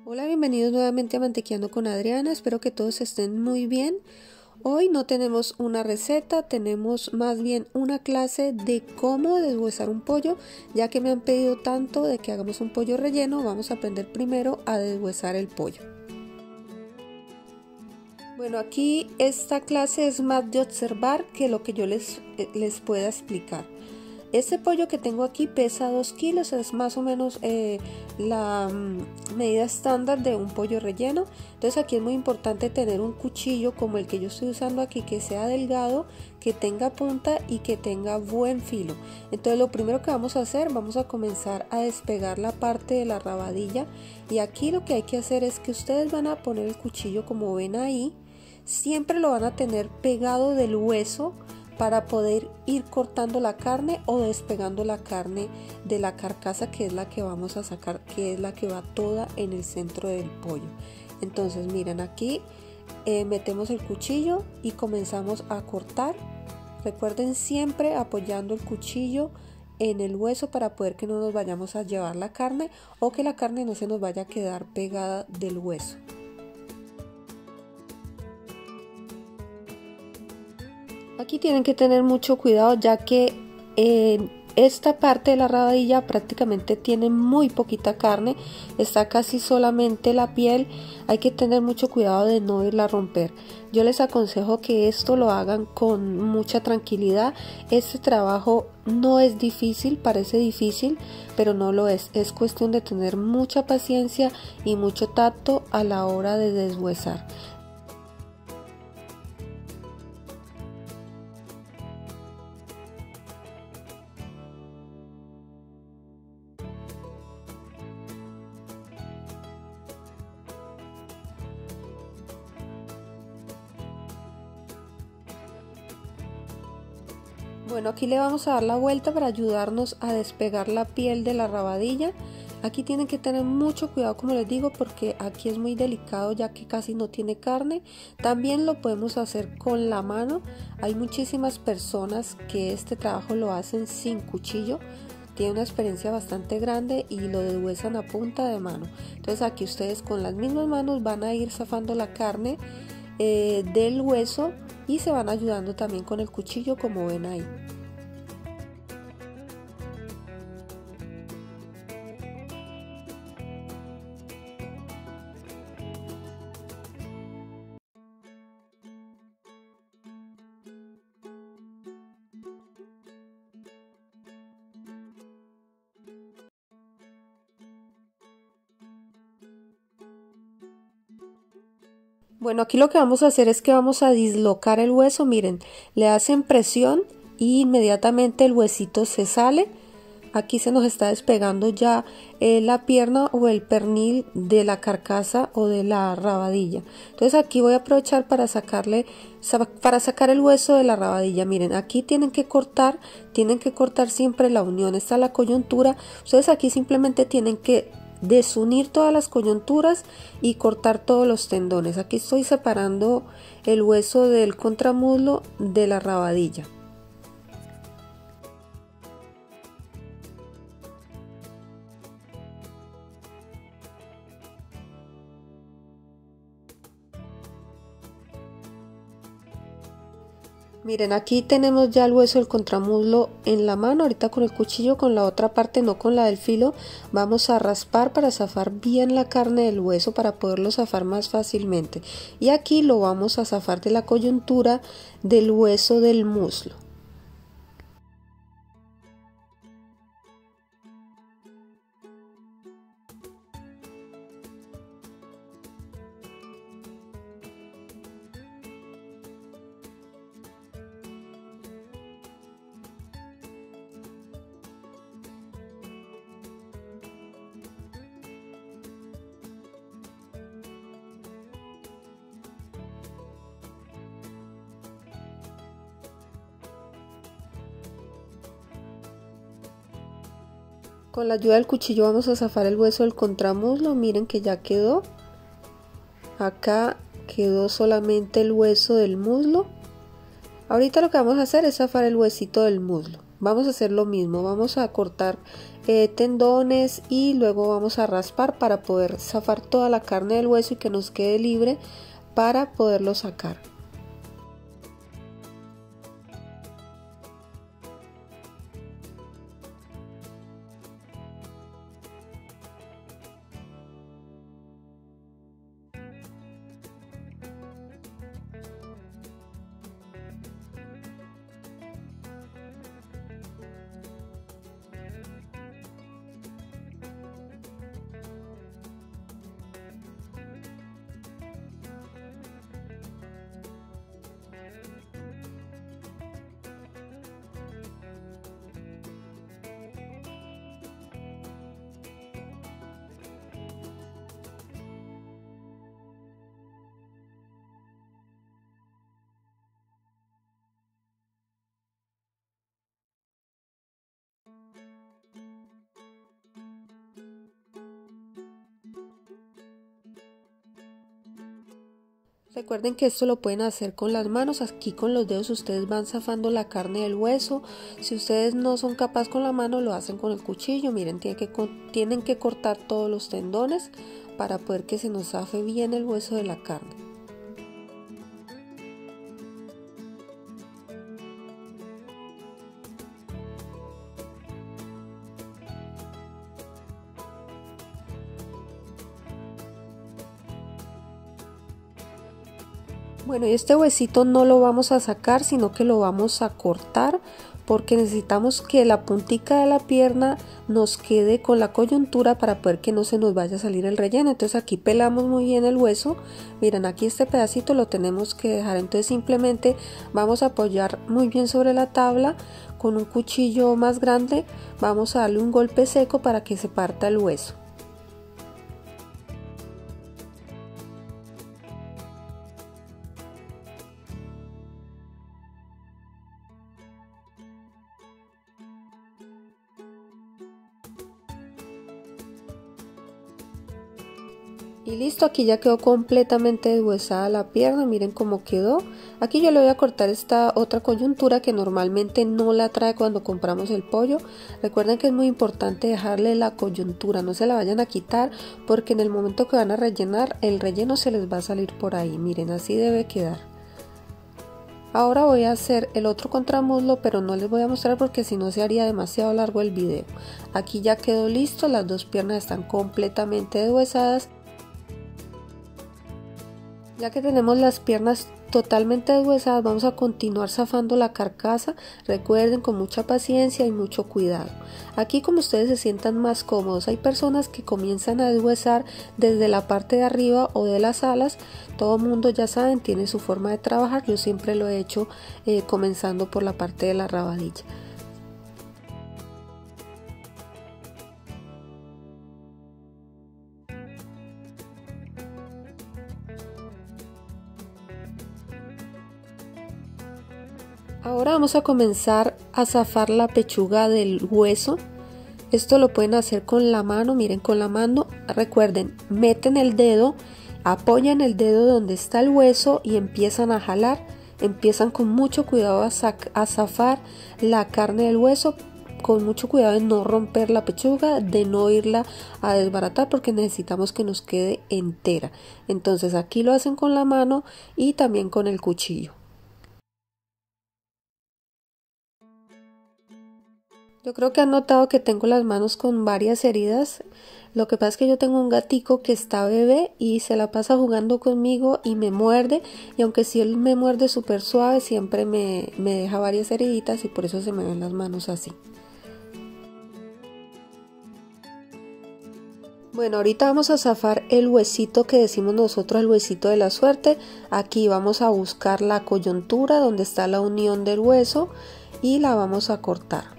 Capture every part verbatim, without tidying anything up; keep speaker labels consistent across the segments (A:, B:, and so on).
A: Hola, bienvenidos nuevamente a Mantequeando con Adriana, espero que todos estén muy bien. Hoy no tenemos una receta, tenemos más bien una clase de cómo deshuesar un pollo, ya que me han pedido tanto de que hagamos un pollo relleno. Vamos a aprender primero a deshuesar el pollo. Bueno, aquí esta clase es más de observar que lo que yo les, les pueda explicar. Este pollo que tengo aquí pesa dos kilos, es más o menos eh, la mm, medida estándar de un pollo relleno. Entonces aquí es muy importante tener un cuchillo como el que yo estoy usando aquí, que sea delgado, que tenga punta y que tenga buen filo. Entonces lo primero que vamos a hacer, vamos a comenzar a despegar la parte de la rabadilla, y aquí lo que hay que hacer es que ustedes van a poner el cuchillo, como ven ahí, siempre lo van a tener pegado del hueso para poder ir cortando la carne o despegando la carne de la carcasa, que es la que vamos a sacar, que es la que va toda en el centro del pollo. Entonces miren, aquí eh, metemos el cuchillo y comenzamos a cortar. Recuerden siempre apoyando el cuchillo en el hueso para poder que no nos vayamos a llevar la carne o que la carne no se nos vaya a quedar pegada del hueso. Aquí tienen que tener mucho cuidado, ya que en esta parte de la rabadilla prácticamente tiene muy poquita carne, está casi solamente la piel. Hay que tener mucho cuidado de no irla a romper. Yo les aconsejo que esto lo hagan con mucha tranquilidad. Este trabajo no es difícil, parece difícil, pero no lo es. Es cuestión de tener mucha paciencia y mucho tacto a la hora de deshuesar. Bueno, aquí le vamos a dar la vuelta para ayudarnos a despegar la piel de la rabadilla. Aquí tienen que tener mucho cuidado, como les digo, porque aquí es muy delicado, ya que casi no tiene carne. También lo podemos hacer con la mano. Hay muchísimas personas que este trabajo lo hacen sin cuchillo. Tiene una experiencia bastante grande y lo deshuesan a punta de mano. Entonces aquí ustedes con las mismas manos van a ir zafando la carne eh, del hueso, y se van ayudando también con el cuchillo, como ven ahí. Bueno, aquí lo que vamos a hacer es que vamos a dislocar el hueso. Miren, le hacen presión y inmediatamente el huesito se sale. Aquí se nos está despegando ya eh, la pierna o el pernil de la carcasa o de la rabadilla. Entonces aquí voy a aprovechar para sacarle, para sacar el hueso de la rabadilla. Miren, aquí tienen que cortar, tienen que cortar siempre la unión. Esta es la coyuntura. Ustedes aquí simplemente tienen que desunir todas las coyunturas y cortar todos los tendones. Aquí estoy separando el hueso del contramuslo de la rabadilla. Miren, aquí tenemos ya el hueso del contramuslo en la mano. Ahorita con el cuchillo, con la otra parte, no con la del filo, vamos a raspar para zafar bien la carne del hueso, para poderlo zafar más fácilmente. Y aquí lo vamos a zafar de la coyuntura del hueso del muslo. Con la ayuda del cuchillo vamos a zafar el hueso del contramuslo. Miren que ya quedó. Acá quedó solamente el hueso del muslo. Ahorita lo que vamos a hacer es zafar el huesito del muslo. vamos a hacer lo mismo, vamos a cortar eh, tendones y luego vamos a raspar para poder zafar toda la carne del hueso y que nos quede libre para poderlo sacar. Recuerden que esto lo pueden hacer con las manos, aquí con los dedos ustedes van zafando la carne del hueso. Si ustedes no son capaces con la mano, lo hacen con el cuchillo. Miren, tienen que, tienen que cortar todos los tendones para poder que se nos zafe bien el hueso de la carne. Bueno, y este huesito no lo vamos a sacar, sino que lo vamos a cortar porque necesitamos que la puntica de la pierna nos quede con la coyuntura para poder que no se nos vaya a salir el relleno. Entonces aquí pelamos muy bien el hueso. Miren, aquí este pedacito lo tenemos que dejar. Entonces simplemente vamos a apoyar muy bien sobre la tabla con un cuchillo más grande. Vamos a darle un golpe seco para que se parta el hueso. Y listo, aquí ya quedó completamente deshuesada la pierna, miren cómo quedó. Aquí yo le voy a cortar esta otra coyuntura que normalmente no la trae cuando compramos el pollo. Recuerden que es muy importante dejarle la coyuntura, no se la vayan a quitar porque en el momento que van a rellenar, el relleno se les va a salir por ahí. Miren, así debe quedar. Ahora voy a hacer el otro contramuslo, pero no les voy a mostrar porque si no se haría demasiado largo el video. Aquí ya quedó listo, las dos piernas están completamente deshuesadas. Ya que tenemos las piernas totalmente deshuesadas, vamos a continuar zafando la carcasa. Recuerden, con mucha paciencia y mucho cuidado. Aquí como ustedes se sientan más cómodos, hay personas que comienzan a deshuesar desde la parte de arriba o de las alas. Todo mundo, ya saben, tiene su forma de trabajar. Yo siempre lo he hecho eh, comenzando por la parte de la rabadilla. Ahora vamos a comenzar a zafar la pechuga del hueso. Esto lo pueden hacer con la mano, miren, con la mano. Recuerden, meten el dedo, apoyan el dedo donde está el hueso y empiezan a jalar. Empiezan con mucho cuidado a, a zafar la carne del hueso, con mucho cuidado de no romper la pechuga, de no irla a desbaratar porque necesitamos que nos quede entera. Entonces aquí lo hacen con la mano y también con el cuchillo. Yo creo que han notado que tengo las manos con varias heridas. Lo que pasa es que yo tengo un gatico que está bebé y se la pasa jugando conmigo y me muerde. Y aunque si él me muerde súper suave, siempre me, me deja varias heriditas y por eso se me ven las manos así. Bueno, ahorita vamos a zafar el huesito que decimos nosotros, el huesito de la suerte. Aquí vamos a buscar la coyuntura donde está la unión del hueso y la vamos a cortar.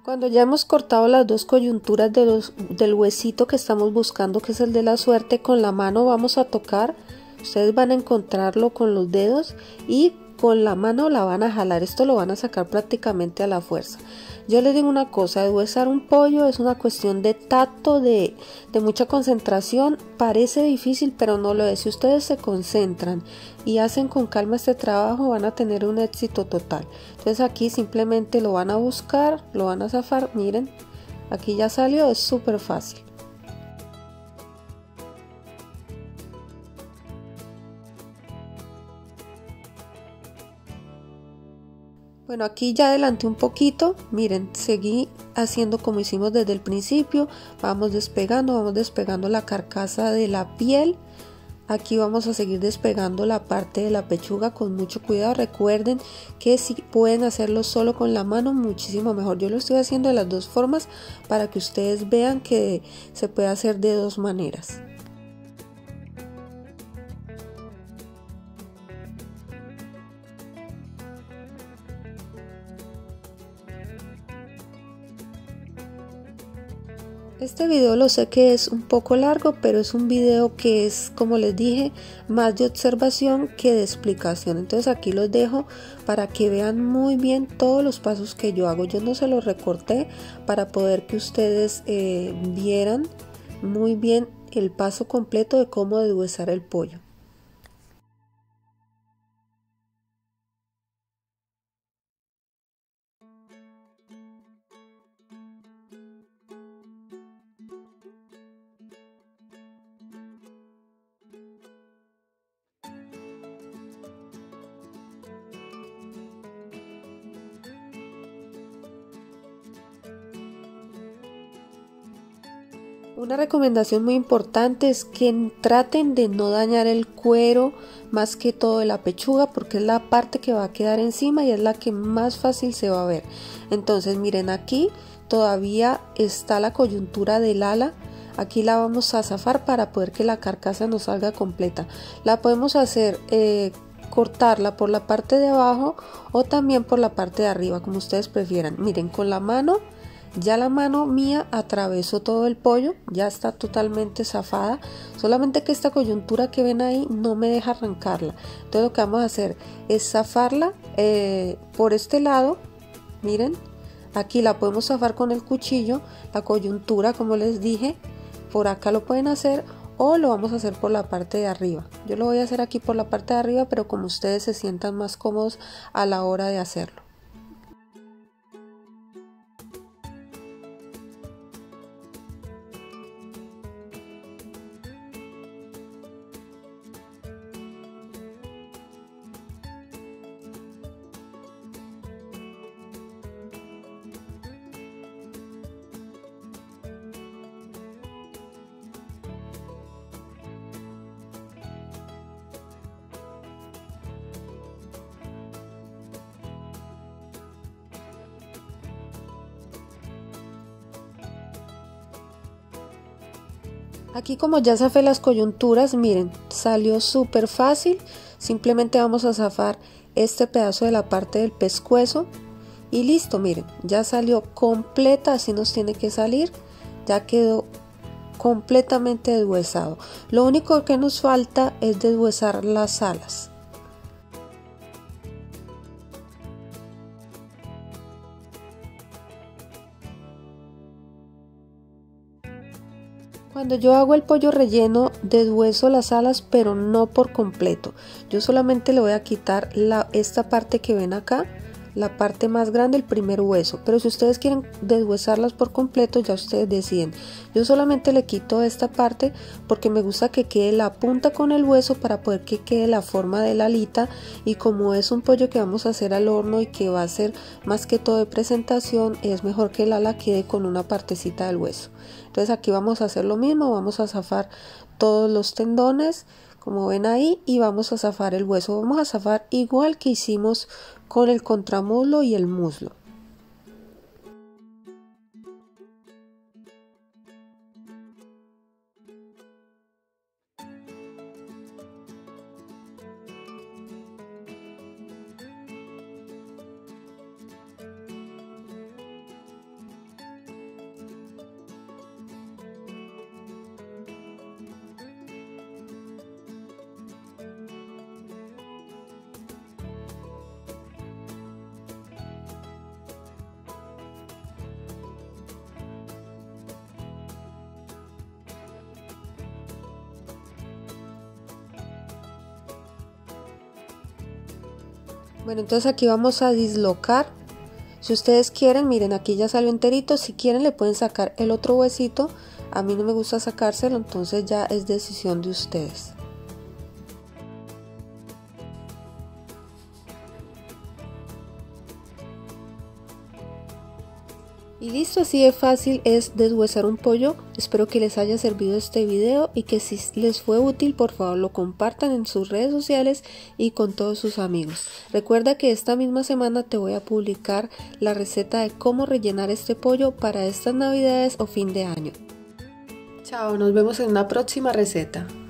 A: Cuando ya hemos cortado las dos coyunturas de los, del huesito que estamos buscando, que es el de la suerte, con la mano vamos a tocar. Ustedes van a encontrarlo con los dedos y con la mano la van a jalar. Esto lo van a sacar prácticamente a la fuerza. Yo les digo una cosa, deshuesar un pollo es una cuestión de tacto, de, de mucha concentración. Parece difícil, pero no lo es. Si ustedes se concentran y hacen con calma este trabajo, van a tener un éxito total. Entonces aquí simplemente lo van a buscar, lo van a zafar. Miren, aquí ya salió, es súper fácil. Bueno, aquí ya adelanté un poquito, miren, seguí haciendo como hicimos desde el principio, vamos despegando, vamos despegando la carcasa de la piel, aquí vamos a seguir despegando la parte de la pechuga con mucho cuidado. Recuerden que si pueden hacerlo solo con la mano, muchísimo mejor. Yo lo estoy haciendo de las dos formas para que ustedes vean que se puede hacer de dos maneras. Este video lo sé que es un poco largo, pero es un video que es, como les dije, más de observación que de explicación. Entonces aquí los dejo para que vean muy bien todos los pasos que yo hago. Yo no se los recorté para poder que ustedes eh, vieran muy bien el paso completo de cómo deshuesar el pollo. Una recomendación muy importante es que traten de no dañar el cuero, más que todo de la pechuga, porque es la parte que va a quedar encima y es la que más fácil se va a ver. Entonces miren, aquí todavía está la coyuntura del ala. Aquí la vamos a zafar para poder que la carcasa nos salga completa. La podemos hacer eh, cortarla por la parte de abajo o también por la parte de arriba, como ustedes prefieran. Miren, con la mano, ya la mano mía atravesó todo el pollo, ya está totalmente zafada, solamente que esta coyuntura que ven ahí no me deja arrancarla. Entonces lo que vamos a hacer es zafarla eh, por este lado. Miren, aquí la podemos zafar con el cuchillo, la coyuntura, como les dije, por acá lo pueden hacer o lo vamos a hacer por la parte de arriba. Yo lo voy a hacer aquí por la parte de arriba, pero como ustedes se sientan más cómodos a la hora de hacerlo. Aquí como ya zafé las coyunturas, miren, salió súper fácil. Simplemente vamos a zafar este pedazo de la parte del pescuezo y listo, miren, ya salió completa, así nos tiene que salir, ya quedó completamente deshuesado. Lo único que nos falta es deshuesar las alas. Cuando yo hago el pollo relleno, deshueso las alas, pero no por completo. Yo solamente le voy a quitar la, esta parte que ven acá, la parte más grande, el primer hueso. Pero si ustedes quieren deshuesarlas por completo, ya ustedes deciden. Yo solamente le quito esta parte porque me gusta que quede la punta con el hueso para poder que quede la forma de la alita. Y como es un pollo que vamos a hacer al horno y que va a ser más que todo de presentación, es mejor que el ala quede con una partecita del hueso. Entonces aquí vamos a hacer lo mismo, vamos a zafar todos los tendones, como ven ahí, y vamos a zafar el hueso. Vamos a zafar igual que hicimos con el contramuslo y el muslo. Bueno, entonces aquí vamos a dislocar. Si ustedes quieren, miren, aquí ya salió enterito. Si quieren le pueden sacar el otro huesito. A mí no me gusta sacárselo, entonces ya es decisión de ustedes. Y listo, así de fácil es deshuesar un pollo. Espero que les haya servido este video y que si les fue útil, por favor lo compartan en sus redes sociales y con todos sus amigos. Recuerda que esta misma semana te voy a publicar la receta de cómo rellenar este pollo para estas navidades o fin de año. Chao, nos vemos en una próxima receta.